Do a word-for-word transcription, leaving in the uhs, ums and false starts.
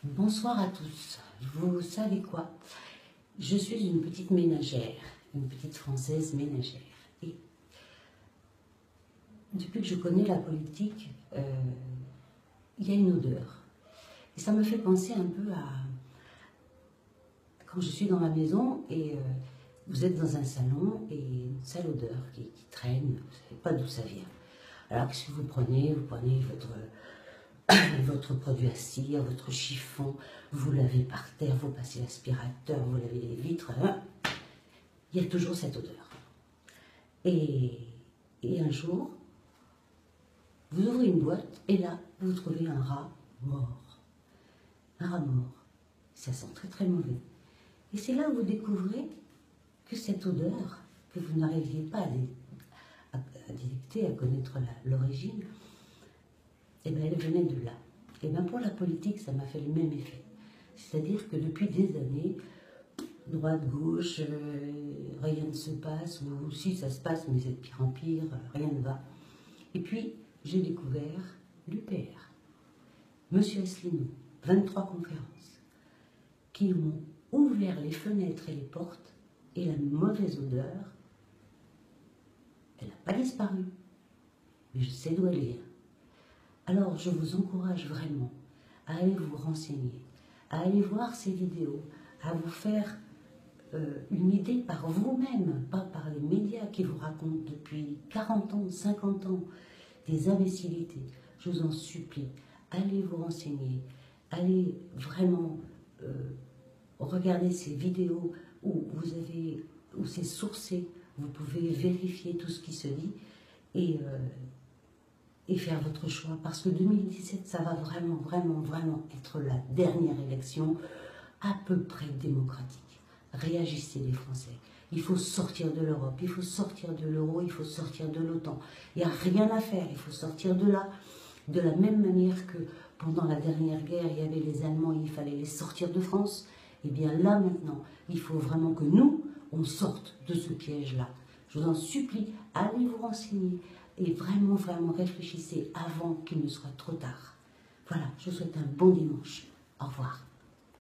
Bonsoir à tous. Vous savez quoi? Je suis une petite ménagère, une petite Française ménagère. Et depuis que je connais la politique, euh, il y a une odeur. Et ça me fait penser un peu à quand je suis dans ma maison et euh, vous êtes dans un salon et une sale odeur qui, qui traîne, vous ne savez pas d'où ça vient. Alors qu'est-ce que vous prenez? Vous prenez votre... votre produit à cire, votre chiffon, vous lavez par terre, vous passez l'aspirateur, vous lavez les vitres, hein, il y a toujours cette odeur. Et, et un jour, vous ouvrez une boîte et là, vous trouvez un rat mort. Un rat mort. Ça sent très très mauvais. Et c'est là où vous découvrez que cette odeur, que vous n'arriviez pas à, dé, à, à détecter, à connaître l'origine, eh bien, elle venait de là. Et bien, pour la politique, ça m'a fait le même effet. C'est-à-dire que depuis des années, droite, gauche, euh, rien ne se passe, ou si ça se passe, mais c'est de pire en pire, rien ne va. Et puis, j'ai découvert l'U P R, Monsieur Asselineau, vingt-trois conférences, qui ont ouvert les fenêtres et les portes, et la mauvaise odeur, elle n'a pas disparu. Mais je sais d'où elle vient. Alors, je vous encourage vraiment à aller vous renseigner, à aller voir ces vidéos, à vous faire euh, une idée par vous-même, pas par les médias qui vous racontent depuis quarante ans, cinquante ans, des imbécilités. Je vous en supplie, allez vous renseigner, allez vraiment euh, regarder ces vidéos où vous avez, où c'est sourcé, vous pouvez vérifier tout ce qui se dit et euh, et faire votre choix, parce que deux mille dix-sept, ça va vraiment, vraiment, vraiment être la dernière élection à peu près démocratique. Réagissez les Français. Il faut sortir de l'Europe, il faut sortir de l'euro, il faut sortir de l'OTAN. Il n'y a rien à faire, il faut sortir de là. De la même manière que pendant la dernière guerre, il y avait les Allemands et il fallait les sortir de France, et bien là maintenant, il faut vraiment que nous, on sorte de ce piège-là. Je vous en supplie, allez vous renseigner. Et vraiment, vraiment réfléchissez avant qu'il ne soit trop tard. Voilà, je vous souhaite un bon dimanche. Au revoir.